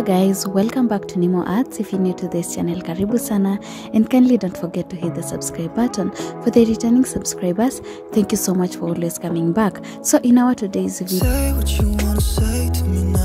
Hello guys, welcome back to Nemo Arts. If you're new to this channel, karibu sana, and kindly don't forget to hit the subscribe button. For the returning subscribers, thank you so much for always coming back. So in our today's video, say what you wanna say to me now.